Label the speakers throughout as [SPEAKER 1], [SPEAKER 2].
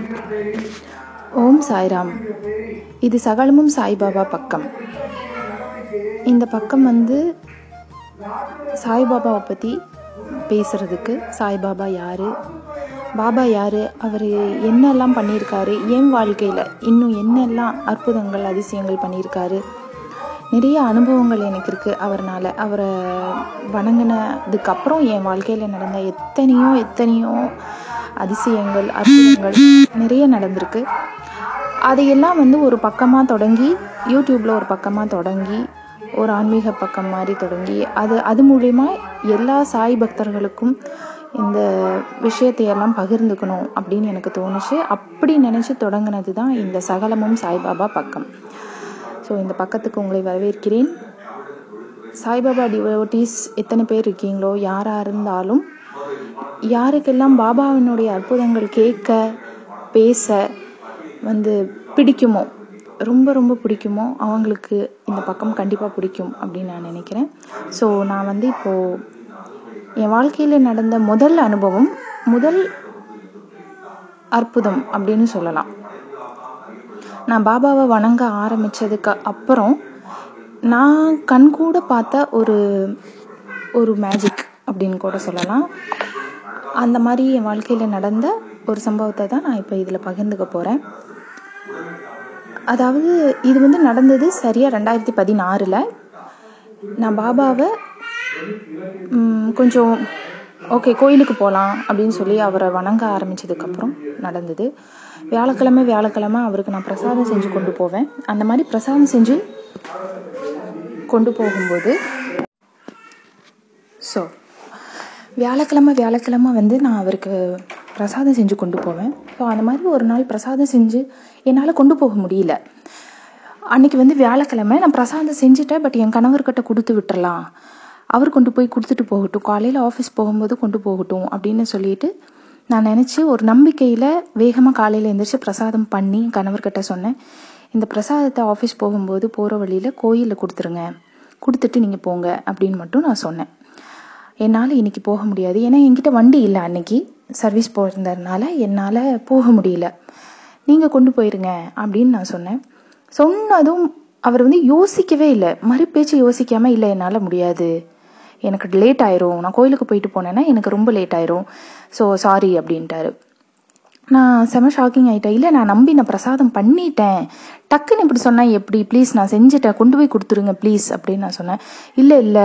[SPEAKER 1] ஓம் சாய்ராம். இது சகலமும் சாய்பாபா பக்கம். இந்த பக்கம் சாய்பாபாவை பற்றி பேசுகிறதுக்கு, சாய்பாபா யார், பாபா யார், அவர் என்னெல்லாம் பண்ணியிருக்காரு, என் வாழ்க்கையில் இன்னும் என்னெல்லாம் அற்புதங்கள் அதிசயங்கள் பண்ணியிருக்காரு, நிறைய அனுபவங்கள் எனக்கு இருக்குது. அவரை வணங்கினதுக்கப்புறம் என் வாழ்க்கையில் நடந்த எத்தனையோ அதிசயங்கள் அற்புதங்கள் நிறைய நடந்திருக்கு. அதையெல்லாம் ஒரு பக்கமாக தொடங்கி, யூடியூப்பில் ஒரு பக்கமாக தொடங்கி, ஒரு ஆன்மீக பக்கம் மாதிரி தொடங்கி, அது மூலமா எல்லா சாய் பக்தர்களுக்கும் இந்த விஷயத்தையெல்லாம் பகிர்ந்துக்கணும் அப்படின்னு எனக்கு தோணுச்சு. அப்படி நினச்சி தொடங்கினது தான் இந்த சகலமும் சாய்பாபா பக்கம். ஸோ இந்த பக்கத்துக்கு உங்களை வரவேற்கிறேன். சாய்பாபா டிவோட்டீஸ் எத்தனை பேர் இருக்கீங்களோ, யாராக இருந்தாலும், யாருக்கெல்லாம் பாபாவினுடைய அற்புதங்கள் கேட்க பேச பிடிக்குமோ, ரொம்ப ரொம்ப பிடிக்குமோ, அவங்களுக்கு இந்த பக்கம் கண்டிப்பாக பிடிக்கும் அப்படின்னு நான் நினைக்கிறேன். ஸோ நான் இப்போது என் வாழ்க்கையில் நடந்த முதல் அனுபவம், முதல் அற்புதம் அப்படின்னு சொல்லலாம். நான் பாபாவை வணங்க ஆரம்பித்ததுக்கு அப்புறம் நான் கண்கூட பார்த்த ஒரு மேஜிக் அப்படின்னு கூட சொல்லலாம். அந்த மாதிரி என் வாழ்க்கையில் நடந்த ஒரு சம்பவத்தை தான் நான் இப்போ இதில் பகிர்ந்துக்க போகிறேன். அதாவது இது நடந்தது சரியாக 2016. நான் பாபாவை கொஞ்சம் ஓகே கோயிலுக்கு போகலாம் அப்படின்னு சொல்லி அவரை வணங்க ஆரம்பித்ததுக்கப்புறம் நடந்தது. வியாழக்கிழமை அவருக்கு நான் பிரசாதம் செஞ்சு கொண்டு போவேன். அந்த மாதிரி பிரசாதம் செஞ்சு கொண்டு போகும்போது வியாழக்கிழமை நான் அவருக்கு பிரசாதம் செஞ்சு கொண்டு போவேன். ஸோ அந்த மாதிரி ஒரு நாள் பிரசாதம் செஞ்சு என்னால் கொண்டு போக முடியல. அன்றைக்கி வியாழக்கிழமை நான் பிரசாதம் செஞ்சுட்டேன். பட் என் கணவர்கிட்ட கொடுத்து விட்டுறலாம், அவர் கொண்டு போய் கொடுத்துட்டு போகட்டும், காலையில் ஆஃபீஸ் போகும்போது கொண்டு போகட்டும் அப்படின்னு சொல்லிட்டு நான் நினச்சி ஒரு நம்பிக்கையில் வேகமாக காலையில் எழுந்திரிச்சு பிரசாதம் பண்ணி கணவர்கிட்ட சொன்னேன். இந்த பிரசாதத்தை ஆஃபீஸ் போகும்போது போகிற வழியில் கோயிலில் கொடுத்துருங்க, கொடுத்துட்டு நீங்கள் போங்க அப்படின்னு மட்டும் நான் சொன்னேன். என்னால் இன்றைக்கி போக முடியாது, ஏன்னா என்கிட்ட வண்டி இல்லை, அன்றைக்கி சர்வீஸ் போயிருந்ததுனால என்னால் போக முடியல, நீங்கள் கொண்டு போயிருங்க அப்படின்னு நான் சொன்னேன். சொன்னதும் அவர் யோசிக்கவே இல்லை, மறுபேச்சு யோசிக்காமல், இல்லை என்னால் முடியாது, எனக்கு லேட் ஆயிரும், நான் கோயிலுக்கு போயிட்டு போனேன்னா எனக்கு ரொம்ப லேட் ஆயிரும், ஸோ சாரி அப்படின்ட்டாரு. நான் செம ஷாக்கிங் ஆகிட்டேன். இல்லை நான் பிரசாதம் பண்ணிட்டேன், டக்குன்னு இப்படி சொன்னேன் எப்படி, ப்ளீஸ் நான் செஞ்சுட்டேன், கொண்டு போய் கொடுத்துருங்க ப்ளீஸ் அப்படின்னு நான் சொன்னேன். இல்லை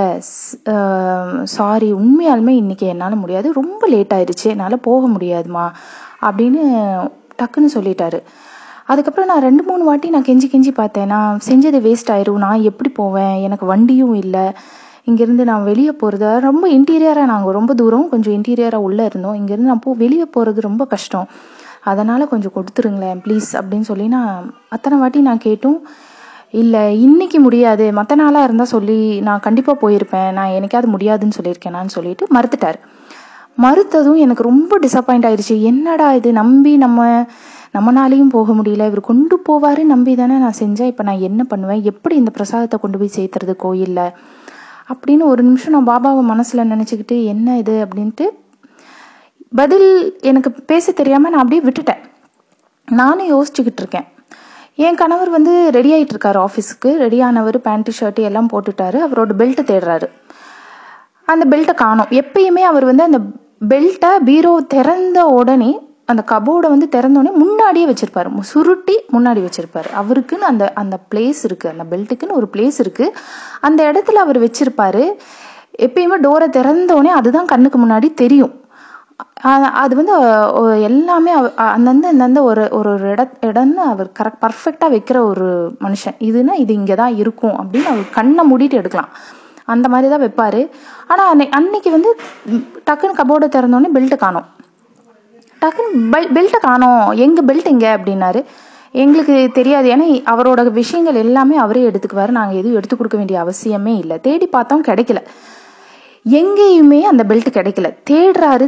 [SPEAKER 1] சாரி, உண்மையாலுமே இன்றைக்கி என்னால் முடியாது, ரொம்ப லேட் ஆயிடுச்சு, என்னால் போக முடியாதுமா அப்படின்னு டக்குன்னு சொல்லிட்டாரு. அதுக்கப்புறம் நான் 2-3 வாட்டி நான் கெஞ்சி பார்த்தேன். நான் செஞ்சது வேஸ்ட் ஆயிரும், நான் எப்படி போவேன், எனக்கு வண்டியும் இல்லை, இங்கேருந்து நான் வெளியே போகிறது ரொம்ப இன்டீரியராக, நாங்கள் ரொம்ப தூரம் கொஞ்சம் இன்டீரியராக உள்ளே இருந்தோம், இங்கேருந்து நான் வெளியே போகிறது ரொம்ப கஷ்டம், அதனால் கொஞ்சம் கொடுத்துருங்களேன் ப்ளீஸ் அப்படின்னு சொல்லி நான் அத்தனை வாட்டி நான் கேட்டும், இல்லை இன்னைக்கு முடியாது, மற்ற நாளாக இருந்தால் சொல்லி நான் கண்டிப்பாக போயிருப்பேன், நான் எனக்காவது முடியாதுன்னு சொல்லியிருக்கேனான்னு சொல்லிட்டு மறுத்துட்டார். மறுத்ததும் எனக்கு ரொம்ப டிசப்பாயிண்ட் ஆயிடுச்சு. என்னடா இது, நம்பி நம்மனாலையும் போக முடியல, இவர் கொண்டு போவாரு நம்பி தானே நான் செஞ்சேன், இப்போ நான் என்ன பண்ணுவேன், எப்படி இந்த பிரசாதத்தை கொண்டு போய் சேர்த்துறது கோயிலில் அப்படின்னு ஒரு நிமிஷம் நான் பாபாவை மனசில் நினச்சிக்கிட்டு என்ன இது அப்படின்ட்டு பதில் எனக்கு பேச தெரியாமல் நான் அப்படியே விட்டுட்டேன். நானும் யோசிச்சுக்கிட்டு இருக்கேன். என் கணவர் ரெடி ஆகிட்டு இருக்காரு, ஆஃபீஸுக்கு ரெடி ஆனவர், பேண்ட்டு ஷர்ட்டு எல்லாம் போட்டுட்டாரு, அவரோட பெல்ட்டை தேடுறாரு. அந்த பெல்ட்டை காணோம். எப்பயுமே அவர் அந்த பெல்ட்டை பீரோ திறந்த உடனே, அந்த கபோர்டை திறந்தோடனே முன்னாடியே வச்சிருப்பாரு, சுருட்டி முன்னாடி வச்சிருப்பாரு. அவருக்குன்னு அந்த பிளேஸ் இருக்கு, அந்த பெல்ட்டுக்குன்னு ஒரு பிளேஸ் இருக்கு, அந்த இடத்துல அவர் வச்சிருப்பாரு. எப்பயுமே டோரை திறந்தோடனே அதுதான் கண்ணுக்கு முன்னாடி தெரியும். அது எல்லாமே அந்தந்த ஒரு இடம்னு அவர் பர்ஃபெக்டா வைக்கிற ஒரு மனுஷன். இதுனா இது இங்கதான் இருக்கும் அப்படின்னு அவர் கண்ணை மூடிட்டு எடுக்கலாம், அந்த மாதிரி தான் வைப்பாரு. ஆனா அன்னைக்கு டக்குன்னு கபோர்டை திறந்தோடனே பெல்ட்டை காணோம். டக்குன்னு பெல்ட்டை காணோம், எங்க பெல்ட் எங்க அப்படின்னாரு. எங்களுக்கு தெரியாது, ஏன்னா அவரோட விஷயங்கள் எல்லாமே அவரே எடுத்துக்குவாரு, நாங்கள் எதுவும் எடுத்து கொடுக்க வேண்டிய அவசியமே இல்லை. தேடி பார்த்தோம், கிடைக்கல, எங்கேயுமே அந்த பெல்ட் கிடைக்கல. தேடுறாரு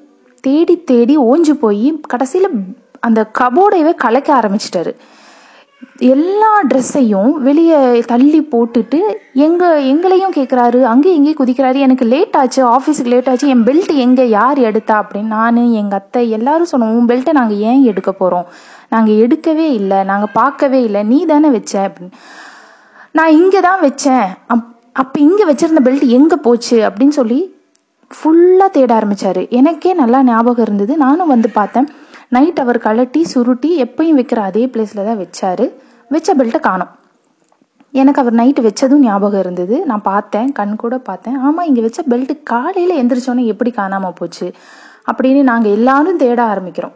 [SPEAKER 1] தேடி ஓஞ்சு போய் கடைசியில் அந்த கபோர்டையவே கலைக்க ஆரம்பிச்சிட்டாரு. எல்லா ட்ரெஸ்ஸையும் வெளியே தள்ளி போட்டுட்டு எங்களையும் கேட்குறாரு, அங்கேயும் இங்கேயும் குதிக்கிறாரு. எனக்கு லேட் ஆச்சு, ஆஃபீஸுக்கு லேட் ஆச்சு, என் பெல்ட் எங்கே, யார் எடுத்தா அப்படின்னு நான் எங்கள் அத்தை எல்லாரும் சொன்னோம். உன் பெல்ட்டை நாங்கள் ஏன் எடுக்க போகிறோம், நாங்கள் எடுக்கவே இல்லை, நாங்கள் பார்க்கவே இல்லை, நீ தானே வச்ச அப்படின்னு. நான் இங்கே தான் வச்சேன், அப்போ இங்கே வச்சுருந்த பெல்ட் எங்கே போச்சு அப்படின்னு சொல்லி ஃபுல்லாக தேட ஆரம்பித்தார். எனக்கே நல்லா ஞாபகம் இருந்தது. நானும் வந்து பார்த்தேன். நைட் அவர் கழட்டி சுருட்டி எப்பயும் வைக்கிற அதே பிளேஸில் தான் வச்சார். வச்ச பெல்ட்டை காணோம். எனக்கு அவர் நைட்டு வச்சதும் ஞாபகம் இருந்தது. நான் பார்த்தேன், கண் கூட பார்த்தேன். ஆமாம், இங்கே வச்ச பெல்ட்டு காலையில் எந்திரிச்சோன்னே எப்படி காணாமல் போச்சு அப்படின்னு நாங்கள் எல்லாரும் தேட ஆரம்பிக்கிறோம்.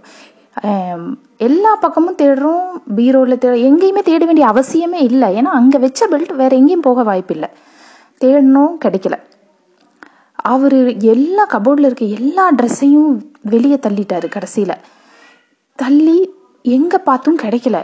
[SPEAKER 1] எல்லா பக்கமும் தேடுறோம், பீரோவில் எங்கேயுமே தேட வேண்டிய அவசியமே இல்லை. ஏன்னா அங்கே வச்ச பெல்ட் வேறு எங்கேயும் போக வாய்ப்பில்லை. தேடணும், கிடைக்கல. அவர் எல்லா கபோர்டில் இருக்க எல்லா ட்ரெஸ்ஸையும் வெளியே தள்ளிட்டாரு. கடைசியில் தள்ளி எங்கே பார்த்தும் கிடைக்கல.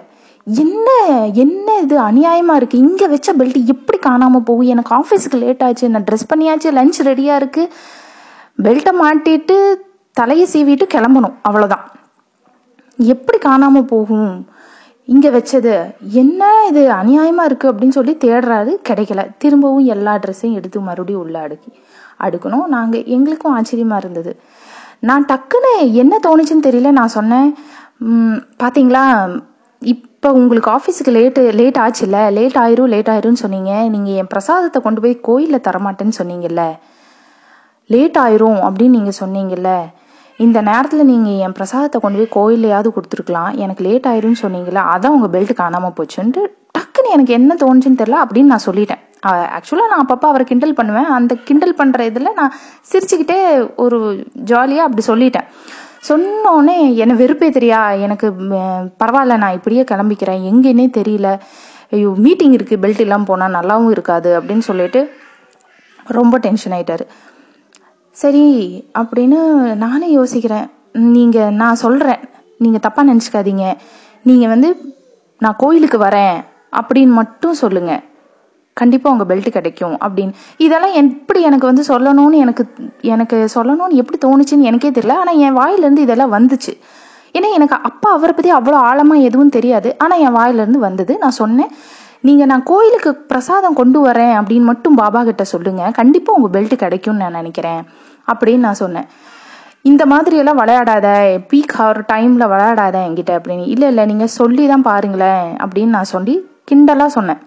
[SPEAKER 1] என்ன இது அநியாயமாக இருக்குது, இங்கே வச்ச பெல்ட் எப்படி காணாமல் போகும், எனக்கு ஆஃபீஸுக்கு லேட் ஆச்சு, நான் ட்ரெஸ் பண்ணியாச்சு, லஞ்ச் ரெடியாக இருக்குது, பெல்ட்டை மாட்டிட்டு தலையை சீவிட்டு கிளம்பணும், அவ்வளோதான், எப்படி காணாமல் போகும், இங்கே வச்சது என்ன இது அநியாயமாக இருக்குது அப்படின்னு சொல்லி தேடுறாரு. கிடைக்கல. திரும்பவும் எல்லா ட்ரெஸ்ஸையும் எடுத்து மறுபடியும் உள்ளே அடுக்கணும். எங்களுக்கும் ஆச்சரியமாக இருந்தது. நான் டக்குன்னு என்ன தோணுச்சுன்னு தெரியல, நான் சொன்னேன், பார்த்தீங்களா இப்போ உங்களுக்கு ஆஃபீஸுக்கு லேட் ஆச்சுல்ல, லேட் ஆயிரும்னு சொன்னீங்க, நீங்கள் என் பிரசாதத்தை கொண்டு போய் கோயிலில் தரமாட்டேன்னு சொன்னீங்கல்ல, லேட் ஆயிரும் அப்படின்னு நீங்கள் சொன்னீங்கல்ல, இந்த நேரத்தில் நீங்கள் என் பிரசாதத்தை கொண்டு போய் கோயிலையாவது கொடுத்துருக்கலாம், எனக்கு லேட் ஆயிரும்னு சொன்னீங்களா, அதான் உங்கள் பெல்ட் காணாமல் போச்சுன்ட்டு டக்குன்னு எனக்கு என்ன தோணுச்சுன்னு தெரியல அப்படின்னு நான் சொல்லிட்டேன். ஆக்சுவலாக நான் அப்பப்போ அவரை கிண்டல் பண்ணுவேன். அந்த கிண்டல் பண்ணுற இதில் நான் சிரிச்சுக்கிட்டே ஒரு ஜாலியாக அப்படி சொல்லிட்டேன். சொன்னோடனே என்னை வெறுப்பே தெரியா, எனக்கு பரவாயில்ல, நான் இப்படியே கிளம்பிக்கிறேன், எங்கேன்னே தெரியல, ஐயோ மீட்டிங் இருக்குது, பெல்ட் இல்லாமல் போனால் நல்லாவும் இருக்காது அப்படின்னு சொல்லிட்டு ரொம்ப டென்ஷன் ஆகிட்டார். சரி அப்படின்னு நானே யோசிக்கிறேன். நான் சொல்கிறேன், நீங்கள் தப்பாக நினச்சிக்காதீங்க, நீங்கள் நான் கோயிலுக்கு வரேன் அப்படின்னு மட்டும் சொல்லுங்கள், கண்டிப்பாக உங்கள் பெல்ட் கிடைக்கும் அப்படின்னு. இதெல்லாம் எப்படி எனக்கு சொல்லணும்னு எப்படி தோணுச்சுன்னு எனக்கே தெரியல. ஆனால் என் வாயிலேருந்து இதெல்லாம் வந்துச்சு. ஏன்னா எனக்கு அப்பா அவரை பற்றி அவ்வளோ ஆழமாக எதுவும் தெரியாது. ஆனால் என் வாயிலேருந்து வந்தது. நான் சொன்னேன், நான் கோயிலுக்கு பிரசாதம் கொண்டு வரேன் அப்படின்னு மட்டும் பாபா கிட்ட சொல்லுங்கள், கண்டிப்பாக உங்கள் பெல்ட் கிடைக்கும்னு நான் நினைக்கிறேன் அப்படின்னு நான் சொன்னேன். இந்த மாதிரியெல்லாம் விளையாடாத, பீக் ஹவர் டைமில் விளையாடாத என்கிட்ட அப்படின்னு. இல்லை நீங்கள் சொல்லி தான் பாருங்களேன் அப்படின்னு நான் சொல்லி கிண்டலாக சொன்னேன்.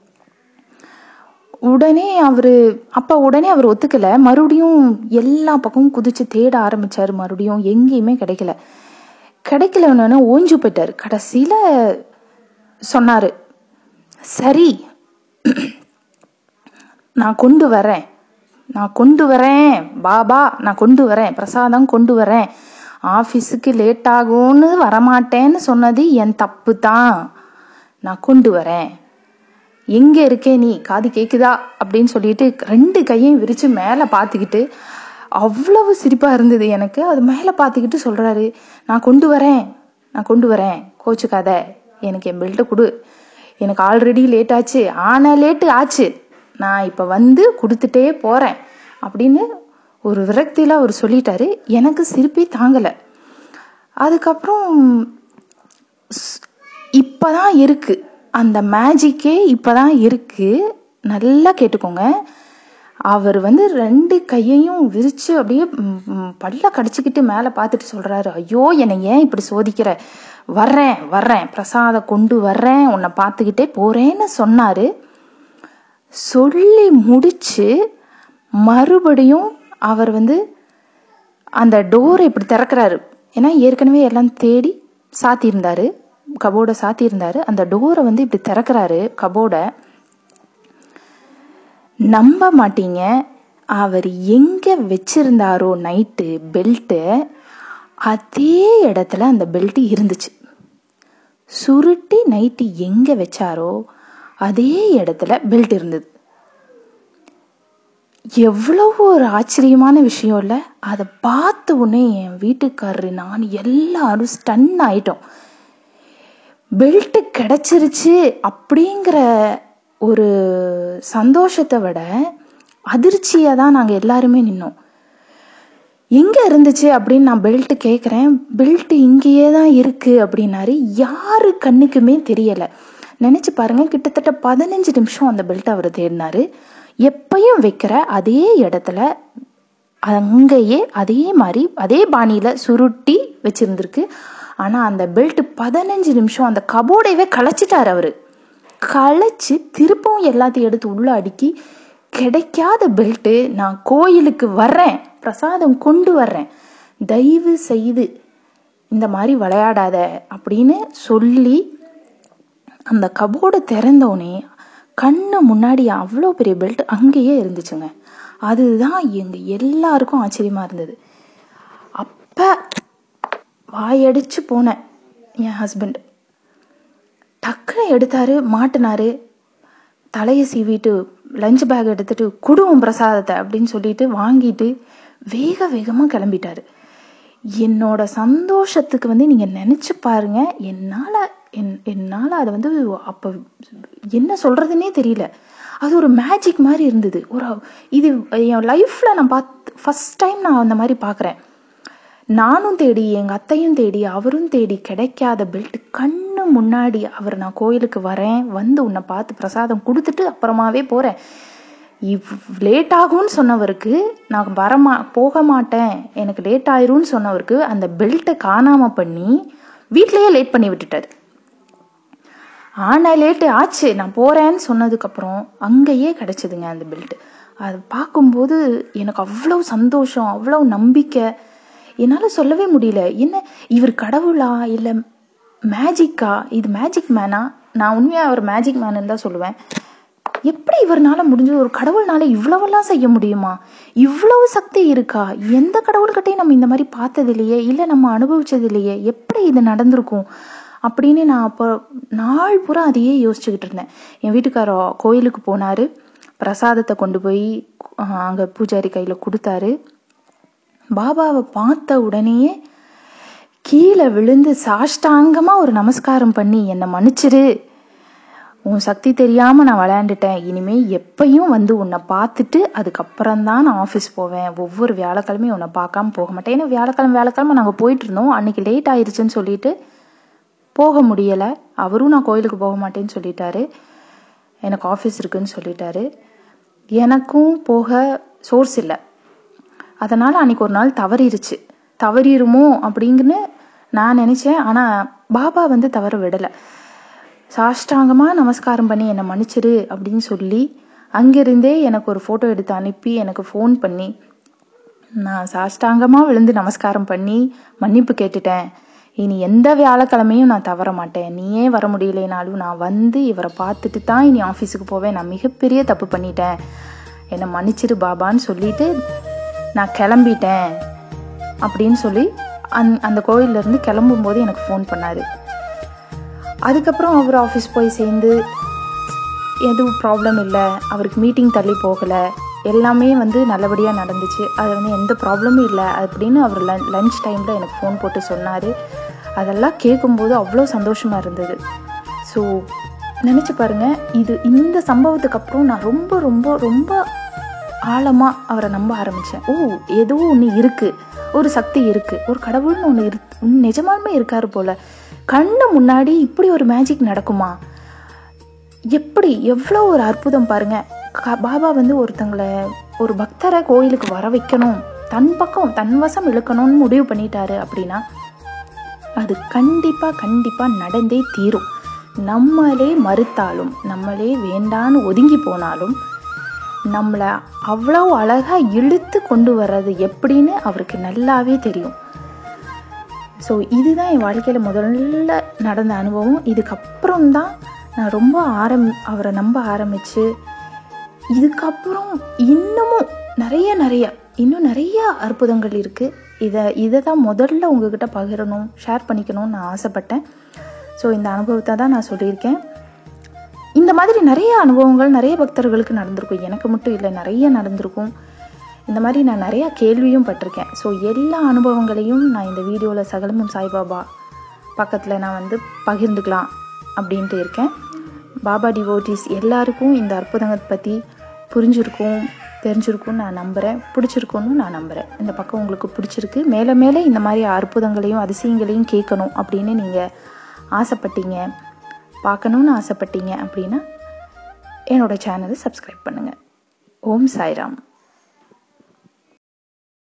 [SPEAKER 1] உடனே அவர் ஒத்துக்கலை. மறுபடியும் எல்லா பக்கமும் குதிச்சு தேட ஆரம்பிச்சாரு. மறுபடியும் எங்கேயுமே கிடைக்கலன்னு ஓஞ்சு போயிட்டாரு. கடைசியில சொன்னாரு, சரி நான் கொண்டு வரேன் பாபா, நான் கொண்டு வரேன், பிரசாதம் கொண்டு வரேன், ஆஃபீஸுக்கு லேட் ஆகும்னு வரமாட்டேன்னு சொன்னது என் தப்பு தான், நான் கொண்டு வரேன், எங்கே இருக்கே நீ, காது கேட்குதா அப்படின்னு சொல்லிட்டு 2 கையையும் விரித்து மேலே பார்த்துக்கிட்டு, அவ்வளவு சிரிப்பாக இருந்தது எனக்கு. அது மேலே பார்த்துக்கிட்டு சொல்கிறாரு, நான் கொண்டு வரேன், கோச்சுக்காத, எனக்கு என் பெல்ட்டை கொடு, எனக்கு ஆல்ரெடி லேட் ஆச்சு, ஆனால் லேட்டு ஆச்சு, நான் இப்போ கொடுத்துட்டே போகிறேன் அப்படின்னு ஒரு விரக்தியில் அவர் சொல்லிட்டாரு. எனக்கு சிரிப்பே தாங்கலை. அதுக்கப்புறம் இப்போதான் இருக்குது அந்த மேஜிக்கே, இப்போதான் இருக்குது. நல்லா கேட்டுக்கோங்க. அவர் 2 கையையும் விரித்து அப்படியே பல்ல கடிச்சிக்கிட்டு மேலே பார்த்துட்டு சொல்கிறாரு, ஐயோ என்னை ஏன் இப்படி சோதிக்கிற, வர்றேன் பிரசாதம் கொண்டு வர்றேன், உன்னை பார்த்துக்கிட்டே போகிறேன்னு சொன்னார். சொல்லி முடிச்சு மறுபடியும் அவர் அந்த டோரை இப்படி திறக்கிறாரு. ஏன்னா ஏற்கனவே எல்லாம் தேடி சாத்தியிருந்தாரு, கபோர்டை சாத்தியிருந்தாரு. அந்த டோரை இப்படி திறக்கிறாரு, கபோர்டை. நம்ப மாட்டீங்க, அவர் எங்கே வச்சிருந்தாரோ நைட்டு பெல்ட்டு, அதே இடத்துல அந்த பெல்ட்டு இருந்துச்சு. சுருட்டி நைட்டு எங்கே வச்சாரோ அதே இடத்துல பெல்ட் இருந்தது. எவ்வளவு ஒரு ஆச்சரியமான விஷயம் இல்லை? அதை பார்த்த உடனே என் வீட்டுக்காரரு நான் எல்லாரும் ஸ்டன் ஆயிட்டோம். பெல்ட் கிடைச்சிருச்சு அப்படிங்கிற ஒரு சந்தோஷத்தை விட அதிர்ச்சியாக தான் நாங்கள் எல்லாருமே நின்னோம். எங்கே இருந்துச்சு அப்படின்னு நான் பெல்ட் கேட்குறேன். பெல்ட் இங்கேயே தான் இருக்குது அப்படின்னாரு. யாரு கண்ணுக்குமே தெரியலை. நினச்சி பாருங்கள், கிட்டத்தட்ட 15 நிமிஷம் அந்த பெல்ட் அவர் தேடினார். எப்பயும் வைக்கிற அதே இடத்துல அங்கேயே அதே மாதிரி அதே பாணியில் சுருட்டி வச்சுருந்துருக்கு. ஆனால் அந்த பெல்ட் 15 நிமிஷம் அந்த கபோர்டையவே களைச்சிட்டார் அவர். களைச்சி திருப்பவும் எல்லாத்தையும் எடுத்து உள்ளே அடுக்கி, கிடைக்காத பெல்ட்டு, நான் கோயிலுக்கு வர்றேன், பிரசாதம் கொண்டு வர்றேன், தயவு செய்து இந்த மாதிரி விளையாடாத அப்படின்னு சொல்லி அந்த கபோர்டை திறந்தோடனே கண்ணு முன்னாடி அவ்வளோ பெரிய பெல்ட் அங்கேயே இருந்துச்சுங்க. அதுதான் எங்கள் எல்லாருக்கும் ஆச்சரியமாக இருந்தது. அப்போ வாயடிச்சு போனேன். என் ஹஸ்பண்ட் டக்குன்னு எடுத்தாரு, மாட்டினாரு, தலையை சீவிட்டு லஞ்ச் பேக் எடுத்துட்டு குடும்பம் பிரசாதத்தை அப்படின்னு சொல்லிட்டு வாங்கிட்டு வேக வேகமாக கிளம்பிட்டாரு. என்னோட சந்தோஷத்துக்கு நீங்கள் நினச்சி பாருங்க. என்னால் அதை அப்போ என்ன சொல்கிறதுனே தெரியல. அது ஒரு மேஜிக் மாதிரி இருந்தது. இது என் லைஃப்பில் நான் ஃபஸ்ட் டைம் நான் அந்த மாதிரி பார்க்குறேன். நானும் தேடி, எங்கள் அத்தையும் தேடி, அவரும் தேடி கிடைக்காத பெல்ட் கண்ணு முன்னாடி அவர், நான் கோயிலுக்கு வரேன், உன்னை பார்த்து பிரசாதம் கொடுத்துட்டு அப்புறமாவே போகிறேன், லேட் ஆகும்னு சொன்னவருக்கு, நான் போக மாட்டேன், எனக்கு லேட் ஆயிரும்னு சொன்னவருக்கு அந்த பெல்ட்டை காணாமல் பண்ணி வீட்லேயே லேட் பண்ணி விட்டுட்டார். ஆனால் லேட்டு ஆச்சு, நான் போகிறேன்னு சொன்னதுக்கப்புறம் அங்கேயே கிடச்சிதுங்க அந்த பெல்ட்டு. அதை பார்க்கும்போது எனக்கு அவ்வளோ சந்தோஷம், அவ்வளோ நம்பிக்கை. என்னால் சொல்லவே முடியல. என்ன இவர் கடவுளா இல்லை மேஜிக்கா? இது மேஜிக் மேனா? நான் உண்மையாக அவர் மேஜிக் மேனுன்னு தான் சொல்லுவேன். எப்படி இவர்னால முடிஞ்சது? ஒரு கடவுள்னால இவ்வளவெல்லாம் செய்ய முடியுமா? இவ்வளவு சக்தி இருக்கா? எந்த கடவுள்கிட்டையும் நம்ம இந்த மாதிரி பார்த்தது இல்லையே, இல்லை நம்ம அனுபவிச்சது இல்லையே, எப்படி இது நடந்திருக்கும் அப்படின்னு நான் அப்போ நாள் பூரா அதையே யோசிச்சுக்கிட்டு இருந்தேன். என் வீட்டுக்காரர் கோயிலுக்கு போனார், பிரசாதத்தை கொண்டு போய் அங்கே பூஜாரி கையில் கொடுத்தாரு. பாபாவை பார்த்த உடனேயே கீழே விழுந்து சாஷ்டாங்கமாக ஒரு நமஸ்காரம் பண்ணி, என்னை மன்னிச்சிரு, உன் சக்தி தெரியாமல் நான் விளையாண்டுட்டேன், இனிமேல் எப்பயும் உன்னை பார்த்துட்டு அதுக்கப்புறம்தான் நான் ஆஃபீஸ் போவேன், ஒவ்வொரு வியாழக்கிழமையும் உன்னை பார்க்காம போக மாட்டேன். ஏன்னா வியாழக்கிழமை நாங்கள் போயிட்டு இருந்தோம். அன்னைக்கு லேட் ஆயிடுச்சுன்னு சொல்லிட்டு போக முடியலை. அவரும் நான் கோயிலுக்கு போக மாட்டேன்னு சொல்லிட்டாரு, எனக்கு ஆஃபீஸ் இருக்குன்னு சொல்லிட்டாரு. எனக்கும் போக சோர்ஸ் இல்லை. அதனால் அன்றைக்கி ஒரு நாள் தவறிடுமோ அப்படிங்கன்னு நான் நினச்சேன். ஆனால் பாபா தவற விடலை. சாஷ்டாங்கமாக நமஸ்காரம் பண்ணி என்னை மன்னிச்சிரு அப்படின்னு சொல்லி அங்கேருந்தே எனக்கு ஒரு ஃபோட்டோ எடுத்து அனுப்பி எனக்கு ஃபோன் பண்ணி, நான் சாஷ்டாங்கமாக விழுந்து நமஸ்காரம் பண்ணி மன்னிப்பு கேட்டுட்டேன், இனி எந்த வியாழக்கிழமையும் நான் தவற மாட்டேன், நீயே வர முடியலைனாலும் நான் இவரை பார்த்துட்டு தான் இனி ஆஃபீஸுக்கு போவேன், நான் மிகப்பெரிய தப்பு பண்ணிட்டேன், என்னை மன்னிச்சிரு பாபான்னு சொல்லிட்டு நான் கிளம்பிட்டேன் அப்படின்னு சொல்லி அந்த கோயிலேருந்து கிளம்பும்போது எனக்கு ஃபோன் பண்ணார். அதுக்கப்புறம் அவர் ஆஃபீஸ் போய் சேர்ந்து எதுவும் ப்ராப்ளம் இல்லை, அவருக்கு மீட்டிங் தள்ளி போகலை, எல்லாமே நல்லபடியாக நடந்துச்சு, அது எந்த ப்ராப்ளமும் இல்லை அப்படின்னு அவர் லன்ச் டைமில் எனக்கு ஃபோன் போட்டு சொன்னார். அதெல்லாம் கேட்கும்போது அவ்வளோ சந்தோஷமாக இருந்தது. ஸோ நினச்சி பாருங்கள், இந்த சம்பவத்துக்கு அப்புறம் நான் ரொம்ப ரொம்ப ரொம்ப ஆழமாக அவரை நம்ப ஆரம்பித்தேன். ஏதோ ஒன்று இருக்குது, ஒரு சக்தி இருக்குது, ஒரு கடவுள்னு ஒன்று நிஜமாலுமே இருக்காரு போல், கண்ணு முன்னாடி இப்படி ஒரு மேஜிக் நடக்குமா, எப்படி எவ்வளோ ஒரு அற்புதம் பாருங்கள். பாபா ஒருத்தங்களை, ஒரு பக்தரை கோயிலுக்கு வர வைக்கணும், தன் பக்கம் தன் வசம் இழுக்கணும்னு முடிவு பண்ணிட்டாரு அப்படின்னா அது கண்டிப்பாக நடந்தே தீரும். நம்மளே மறுத்தாலும், நம்மளே வேண்டான்னு ஒதுங்கி போனாலும் நம்மளை அவ்வளோ அழகாக இழுத்து கொண்டு வர்றது எப்படின்னு அவருக்கு நல்லாவே தெரியும். ஸோ இதுதான் என் வாழ்க்கையில் முதல்ல நடந்த அனுபவம். இதுக்கப்புறம்தான் நான் ரொம்ப அவரை நம்ப ஆரம்பித்து, இதுக்கப்புறம் இன்னும் நிறைய அற்புதங்கள் இருக்குது. இதை தான் முதல்ல உங்ககிட்ட பகிரணும், ஷேர் பண்ணிக்கணும்னு நான் ஆசைப்பட்டேன். ஸோ இந்த அனுபவத்தை தான் நான் சொல்லியிருக்கேன். இந்த மாதிரி நிறைய அனுபவங்கள் நிறைய பக்தர்களுக்கு நடந்திருக்கும், எனக்கு மட்டும் இல்லை, நிறைய நடந்திருக்கும். இந்த மாதிரி நான் நிறையா கேள்வியும் பட்டிருக்கேன். ஸோ எல்லா அனுபவங்களையும் நான் இந்த வீடியோவில் சகலமும் சாய்பாபா பக்கத்தில் நான் பகிர்ந்துக்கலாம் அப்படின்ட்டு இருக்கேன். பாபா டிவோட்டிஸ் எல்லாருக்கும் இந்த அற்புதங்களை பற்றி புரிஞ்சிருக்கும், தெரிஞ்சிருக்கும்னு நான் நம்புகிறேன், பிடிச்சிருக்குன்னு நான் நம்புகிறேன். இந்த பக்கம் உங்களுக்கு பிடிச்சிருக்கு, மேலே இந்த மாதிரி அற்புதங்களையும் அதிசயங்களையும் கேட்கணும் அப்படின்னு நீங்கள் ஆசைப்பட்டீங்க, பார்க்கணுன்னு ஆசைப்பட்டீங்க அப்படின்னா என்னோடய சேனலை சப்ஸ்கிரைப் பண்ணுங்கள். ஓம் சாய்ராம்.